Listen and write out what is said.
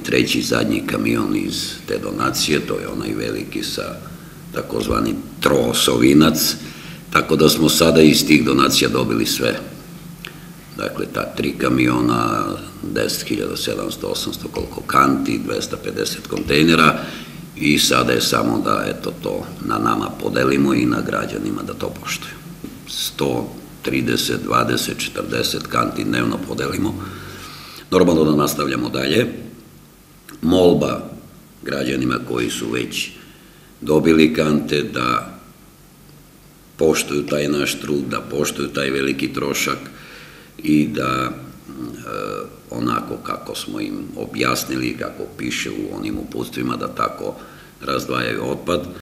treći zadnji kamion iz te donacije, to je onaj veliki sa takozvani troosovinac, tako da smo sada iz tih donacija dobili sve. Dakle, ta 3 kamiona, 10.700, 800 koliko kanti, 250 kontejnera i sada je samo da to na nama podelimo i na građanima da to poštuju. 100, 30, 20, 40 kanti dnevno podelimo. Normalno da nastavljamo dalje. Molba građanima koji su već dobili kante da poštuju taj naš trud, da poštuju taj veliki trošak i da onako kako smo im objasnili, kako piše u onim uputstvima da tako razdvajaju otpad,